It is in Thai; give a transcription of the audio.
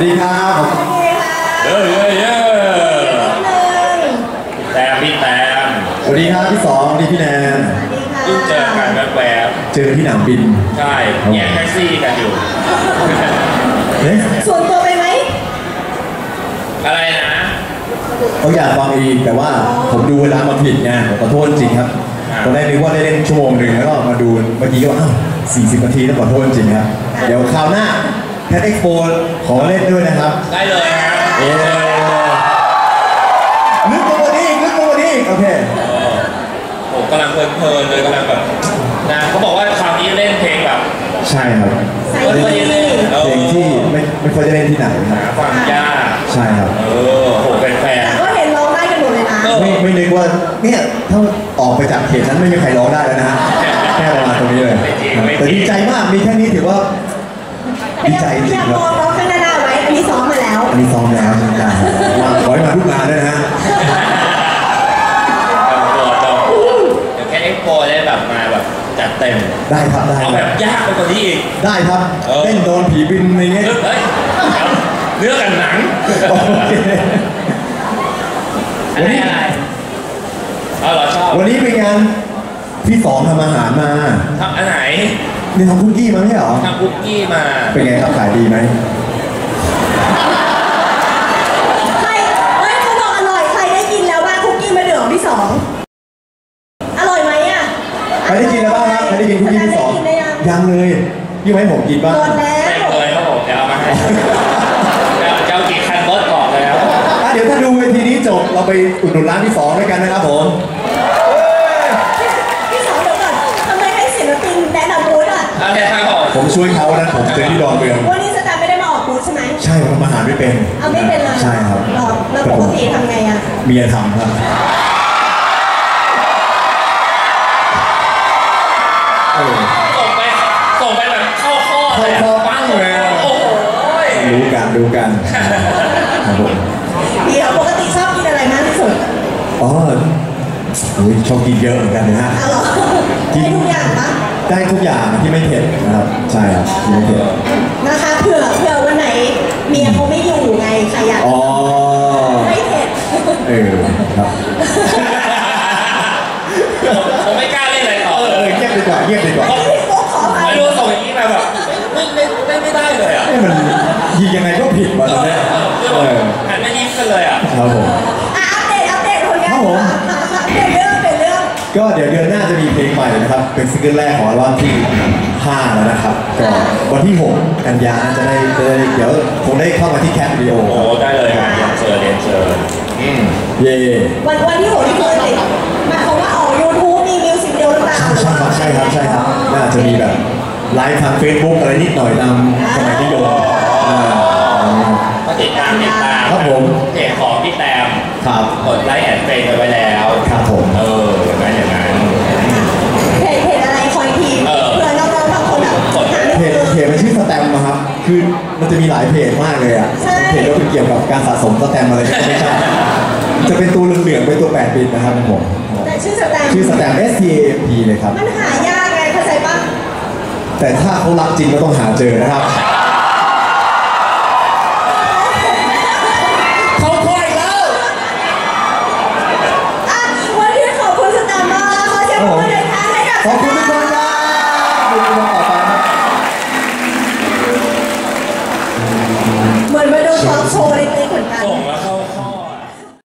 ดีครับเย้แตมพี่แตมสวัสดีครับพี่สองสวัสดีพี่แนนเพิ่งเจอกันแวบเจอที่หนังบินใช่แย่งแท็กซี่กันอยู่ส่วนตัวไปไหมอะไรนะเขาอยากฟังอีกแต่ว่าผมดูเวลามาผิดไงขอโทษจริงครับตอนแรกนึกว่าได้เล่นชั่วโมงหนึ่งแล้วก็มาดูเมื่อกี้ก็อ้าว40 นาทีต้องขอโทษจริงครับเดี๋ยวคราวหน้าแคทเอ็กโปขอเล่นด้วยนะครับได้เลยครับลึกกว่านี้โอเคผมกำลังเพลินเลยกำลังแบบนะเขาบอกว่าคราวนี้เล่นเพลงแบบใช่ครับเพลงที่ไม่ค่อยได้เล่นที่ไหนครับฟังยากใช่ครับโหเป็นแฟนก็เห็นร้องได้กันหมดเลยนะไม่นึกว่าเนี่ยถ้าออกไปจากเขตนั้นไม่มีใครร้องได้แล้วนะแค่ประมาณตรงนี้เลยแต่ดีใจมากมีแค่นี้ถือว่าดีใจจริงครับร้องข้างหน้าไว้อันนี้ซ้อมมาแล้วอันนี้ซ้อมแล้วใช่ไหมขอให้มาทุกงานด้วยนะฮะเดี๋ยวแค่เอ็กโปได้แบบมาแบบจัดเต็มได้ครับได้เอาแบบยากกว่านี้อีกได้ครับเล่นโดนผีบินในนี้เนื้อกันหนังอะไรเราชอบวันนี้เป็นงานพี่สองทำอาหารมาทำอันไหนนี่ทำคุกกี้มาไม่ใช่หรอทำคุกกี้มาเป็นไงครับขายดีไหมใครเขาบอกอร่อยใครได้กินแล้วบ้างคุกกี้มาเดือดที่สองอร่อยไหมอ่ะใครได้กินแล้วบ้างครับใครได้กินคุกกี้ที่สองยังเลยยิ่งให้ผมกินบ้างหมดแล้วไม่เคยครับผมจะเอามาให้เจ้ากี่คันรถก่อนเลยครับเดี๋ยวถ้าดูเวทีนี้จบเราไปอุดหนุนร้านที่สองด้วยกันนะครับผมที่สองเดี๋ยวก่อนทำไมให้ศิลปินแนะนำบูธอ่ะผมช่วยเขานะผมเจอที่ดอนเมืองวันนี้สแตมไม่ได้มาออกบูธใช่ไหมใช่ผมทำอาหารไม่เป็นเอาไม่เป็นเลยใช่ครับแล้วปกติทำไงอ่ะเมียทำครับส่งไปแบบเข้าข้อปั้งเลยโอ้โหดูกันครับผมเดี๋ยวปกติชอบกินอะไรมากที่สุดชอบกินเยอะเหมือนกันนะฮะกินทุกอย่างปะได้ทุกอย่างที่ไม่เผ็ดนะครับใช่ครับที่ไม่เผ็ดนะคะเผื่อวันไหนเมียเขาไม่อยู่ไงใครอยากไม่เผ็ดครับผมไม่กล้าเล่นอะไรต่อเงียบดีกว่าไม่รู้ส่งอย่างนี้มาแบบไม่ได้เลยอ่ะมันยิงยังไงก็ผิดมาตอนนี้หันไม่ยิ้มกันเลยอ่ะครับผมอัปเดตคนงานเปลี่ยนเรื่องก็เดี๋ยวเดือนหน้าจะมีเพลงใหม่นะครับเป็นซิงเกิลแรกของอัลบั้มที่5แล้วนะครับก็วันที่6 กันยาจะได้เดี๋ยวคงได้เข้ามาที่แคทวิดีโอได้เลยครับเรียนเชิญเย่วันที่6ที่เคยติดหมายความว่าออก YouTube มีมิวสิกวิดีโอหรือเปล่าใช่ครับน่าจะมีแบบไลฟ์ทาง Facebook อะไรนิดหน่อยตามสมัยนิยมก็ติดตามครับผมเพจของพี่แตมครับกดไลค์แอดเฟซกันไปแล้วครับผมอย่างนั้นเพจอะไรคอยทีเพื่อน้องๆบางคนเพจมันชื่อสแตมนะครับคือมันจะมีหลายเพจมากเลยอ่ะเพจก็เป็นเกี่ยวกับการสะสมสแตมอะไรก็ไม่ใช่จะเป็นตัวเหลืองๆเป็นตัว8 บิตนะครับผมแต่ชื่อสแตม STAMP เลยครับมันหายากไงเข้าใจปะแต่ถ้าเขารักจริงก็ต้องหาเจอนะครับขอบคุณทุกคนครับดูต่อไปเหมือนมาดู